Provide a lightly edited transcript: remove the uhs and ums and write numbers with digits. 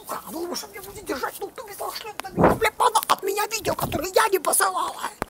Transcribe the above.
сука, вы лучше мне будете держать, ну ты не сошлет на меня, бля, от меня видео, которое я не посылала.